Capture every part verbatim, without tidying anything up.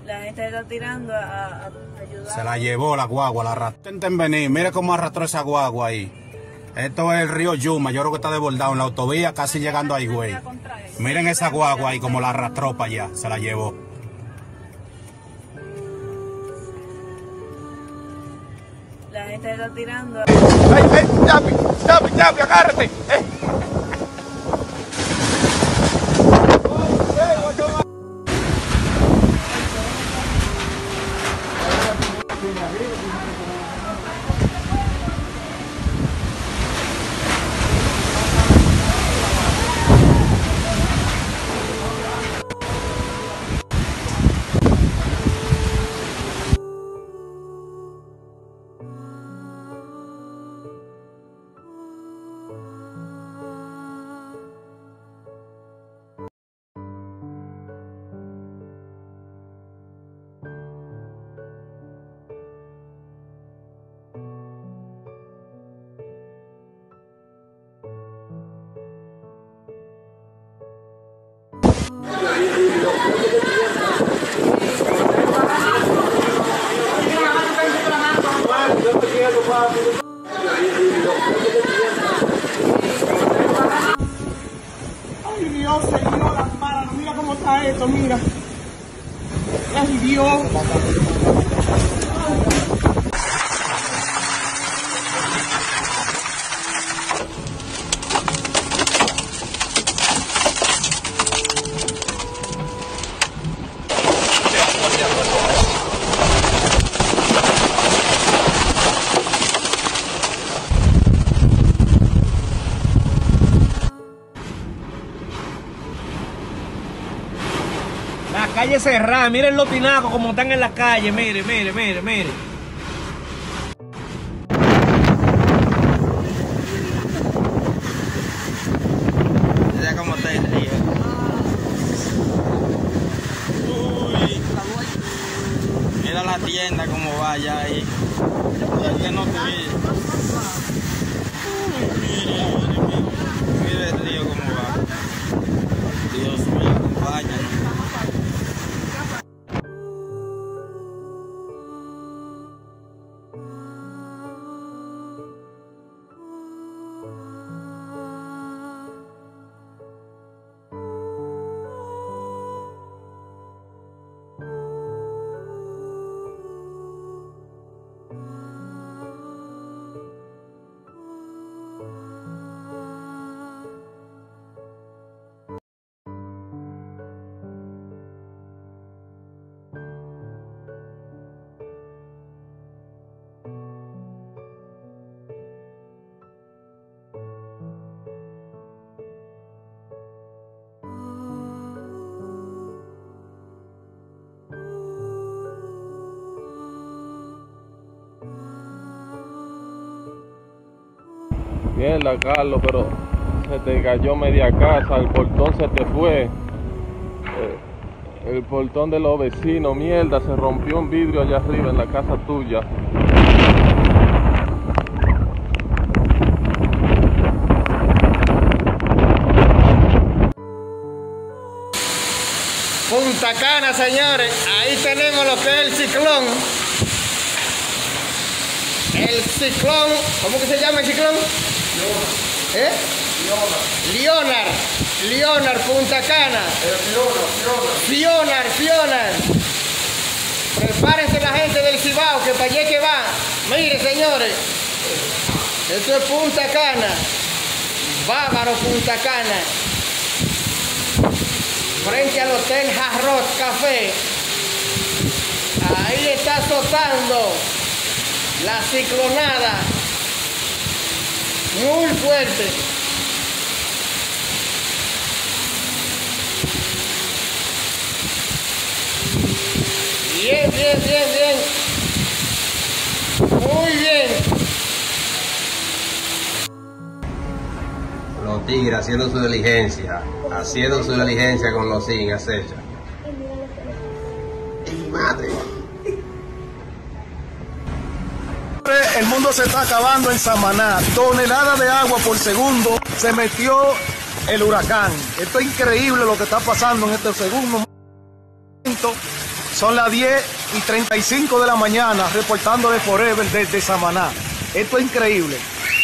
La gente está tirando a, a ayudar. Se la llevó la guagua, la arrastró. Intenten venir, mire cómo arrastró esa guagua ahí. Esto es el río Yuma, yo creo que está desbordado en la autovía, casi llegando a Higüey. Miren esa guagua ahí como la arrastró para allá, se la llevó. La gente está tirando a... ¡Ey, ey! ¡Yapi! ¡Yapi, Yapi, agárrate! ¡Eh! Ay Dios, Señor, ampáranos. Mira cómo está esto, mira. Ay Dios. La calle cerrada, miren los tinacos como están en la calle, mire, mire, mire, mire. Mira cómo está el río. Uy. Mira la tienda como va allá ahí. Ya no te vi. Mire, mire, mire el río como va. Dios mío, acompáñanos. Mierda, Carlos, pero se te cayó media casa, el portón se te fue. Eh, el portón de los vecinos, mierda, se rompió un vidrio allá arriba en la casa tuya. Punta Cana, señores, ahí tenemos lo que es el ciclón. El ciclón, ¿cómo que se llama el ciclón? ¿Eh? Leonard. Leonard, Punta Cana. Fionar, Fionar. Prepárense la gente del Cibao, que para allá que va. Mire, señores. Esto es Punta Cana. Bávaro, Punta Cana. Frente al Hotel Jarrot Café. Ahí está azotando la ciclonada. Muy fuerte. Bien, bien, bien, bien. Muy bien. Los tigres haciendo su diligencia, haciendo su diligencia con los sin acecha. ¡Y madre! El mundo se está acabando en Samaná. Toneladas de agua por segundo se metió el huracán. Esto es increíble lo que está pasando en este segundo momento. Son las diez y treinta y cinco de la mañana, reportando de Forever desde Samaná. Esto es increíble.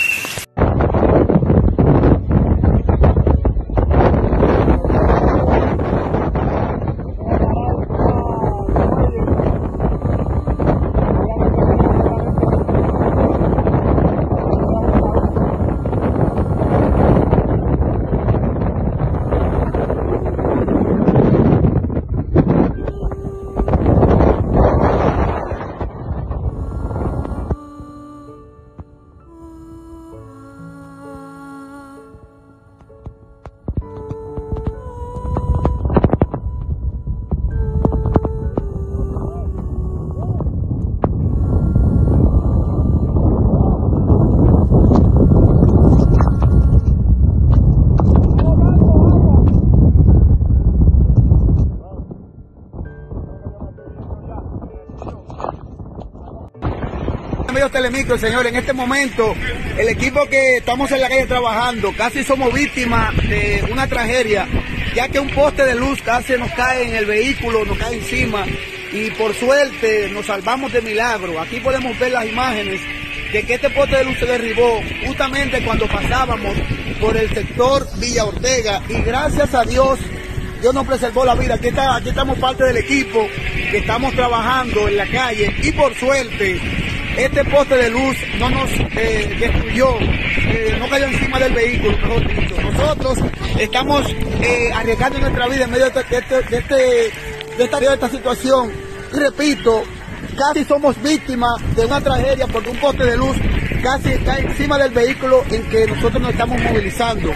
Amigos Telemicro, señores, en este momento el equipo que estamos en la calle trabajando, casi somos víctimas de una tragedia, ya que un poste de luz casi nos cae en el vehículo, nos cae encima, y por suerte nos salvamos de milagro. Aquí podemos ver las imágenes de que este poste de luz se derribó justamente cuando pasábamos por el sector Villa Ortega, y gracias a Dios, Dios nos preservó la vida. Aquí, está, aquí estamos parte del equipo que estamos trabajando en la calle, y por suerte este poste de luz no nos eh, destruyó, eh, no cayó encima del vehículo, mejor dicho. Nosotros estamos eh, arriesgando nuestra vida en medio de, este, de, este, de, este, de, esta, de esta situación. Y repito, casi somos víctimas de una tragedia porque un poste de luz casi está encima del vehículo en que nosotros nos estamos movilizando.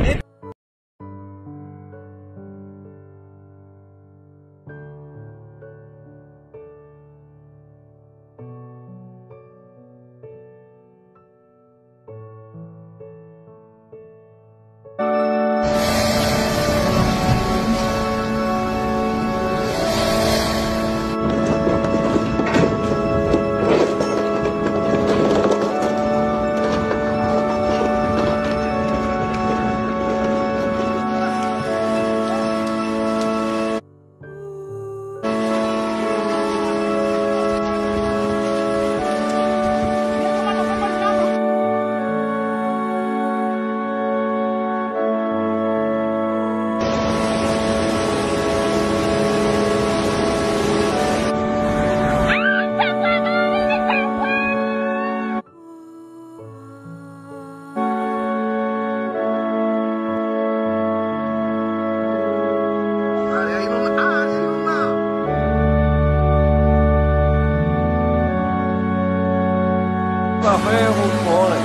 Café, jugones.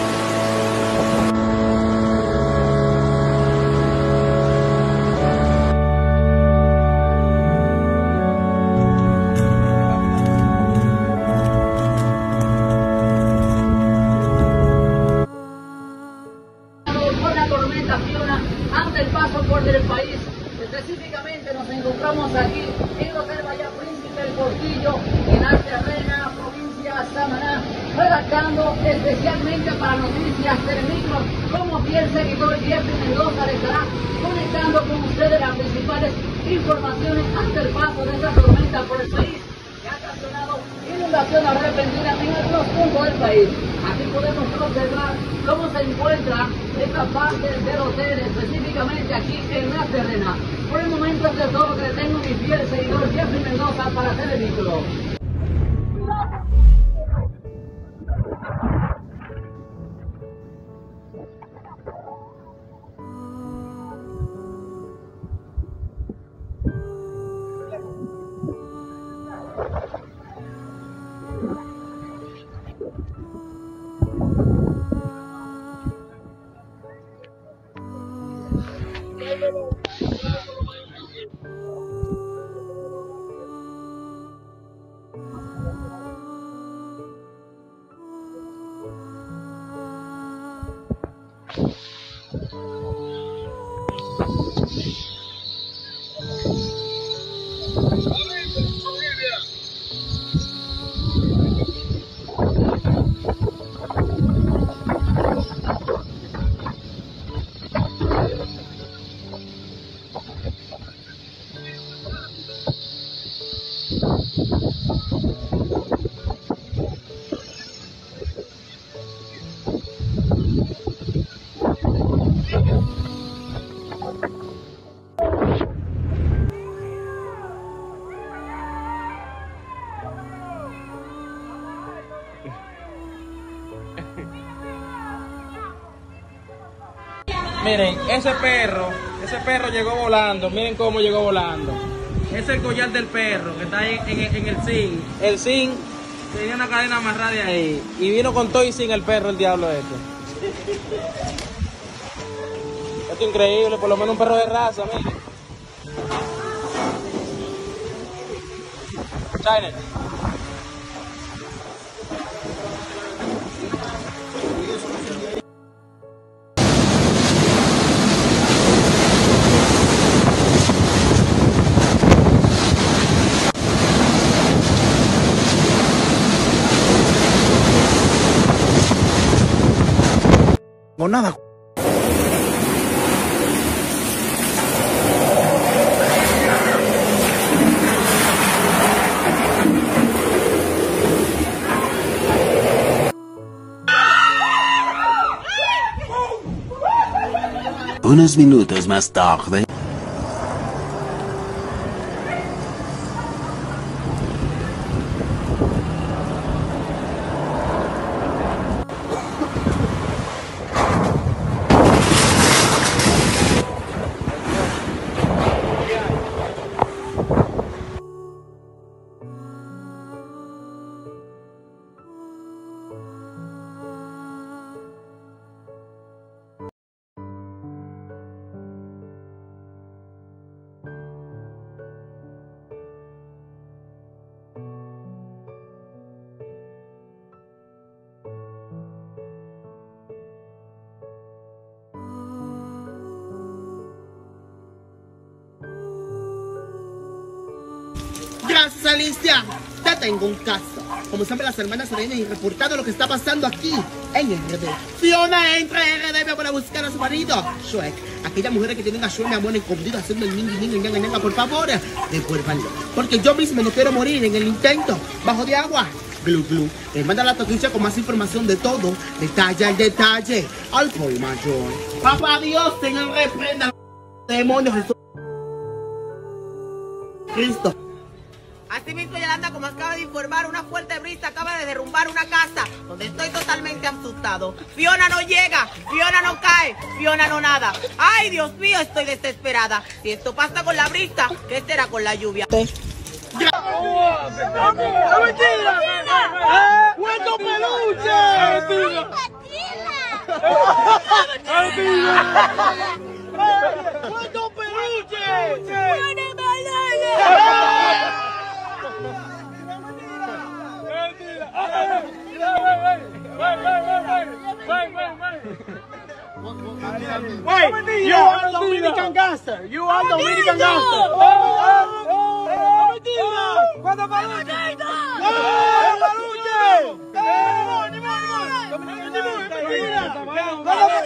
Con la tormenta Fiona ante el paso por el país. Específicamente nos encontramos aquí en la Reserva ya Príncipe El Portillo, en Alterrena, provincia de Samaná, redactando especialmente para Noticias Telemicro. Como fiel seguidor, Jeffrey Mendoza le estará conectando con ustedes las principales informaciones ante el paso de esta tormenta por el país, que ha ocasionado inundaciones repentinas en algunos puntos del país. Aquí podemos observar cómo se encuentra esta parte del hotel, específicamente aquí en la Terrena. Por el momento es todo lo que tengo mi fiel seguidor Jeffrey Mendoza para Telemicro. Miren, ese perro, ese perro llegó volando. Miren cómo llegó volando. Ese es el collar del perro que está en, en, en el zinc. El zinc tenía una cadena amarrada de ahí. Y vino con todo y sin el perro, el diablo este. Esto es increíble, por lo menos un perro de raza, miren. China. No nada. Unos minutos más tarde. Gracias, Alicia. Ya tengo un caso. Como siempre, las hermanas vienen y reportando lo que está pasando aquí en R D. Fiona entra en R D para buscar a su marido, Shrek. Aquellas mujeres que tienen a Shrek, mi amor, escondido haciendo el niño, niño, ñanga, ñanga, por favor, devuélvanlo. Porque yo mismo no quiero morir en el intento. Bajo de agua. Glu, glu. Le manda la tatucha con más información de todo. Detalle al detalle. Al por mayor. Papá Dios, Señor, reprenda demonios, Jesús Cristo. Asimismo, Yolanda, como acaba de informar, una fuerte brisa acaba de derrumbar una casa donde estoy totalmente asustado. Fiona no llega, Fiona no cae, Fiona no nada. Ay, Dios mío, estoy desesperada. Si esto pasa con la brisa, ¿qué será con la lluvia? ¡Mentira! ¡Cuento peluche! ¡Mentira! ¡Cuento peluche! Wait, you are the Dominican gangster. You are the Dominican gangster. ¡Cuando peluche! ¡Cuando peluche!